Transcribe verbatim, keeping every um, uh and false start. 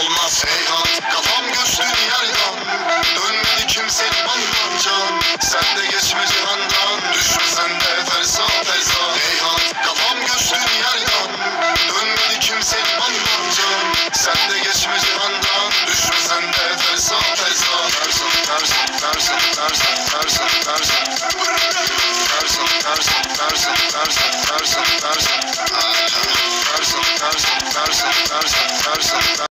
olmaz. Heyhat kafam göçtü diyardan, dönmedi kimse limandan can. Sen de geçme cihandan, düşme sen de tersa tersa. Heyhat kafam göçtü diyardan, dönmedi kimse limandan can. Sen de geçme cihandan, düşme sen de tersa tersa. Tersa tersa tersa tersa tersa tersa tersa tersa tersa tersa tersa tersa tersa tersa tersa tersa tersa tersa.